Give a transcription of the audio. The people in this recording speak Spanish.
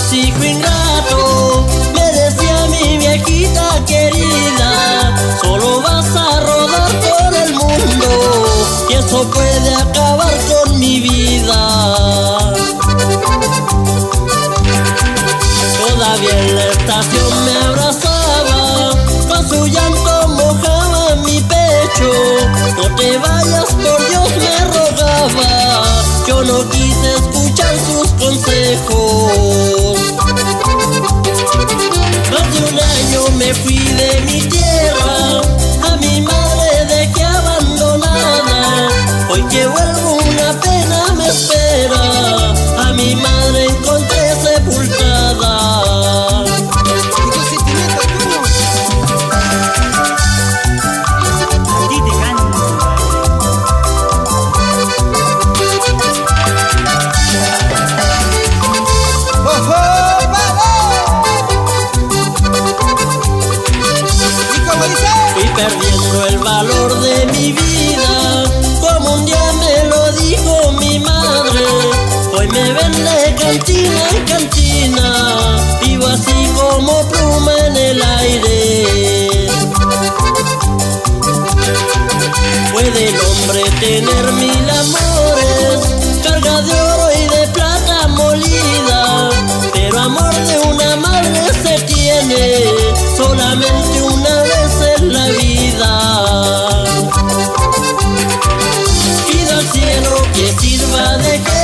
hijo ingrato, me decía mi viejita querida, solo vas a rodar por el mundo y eso puede acabar con mi vida. Todavía en la estación me abrazaba, con su llanto mojaba mi pecho. No te vayas, por Dios me rogaba, yo no quise escuchar sus consejos. Más de un año me fui de mi tierra, a mi madre dejé abandonada. Hoy que vuelvo una pena me espera, a mi madre encontré sepultada. Fui perdiendo el valor de mi vida, como un día me lo dijo mi madre. Hoy me ven de cantina en cantina, vivo así como pluma en el aire. Puede el hombre tener 1000 amores, carga de oro y de plata molida, pero amor de una madre se tiene solamente una vez en la vida. Pido al cielo que sirva de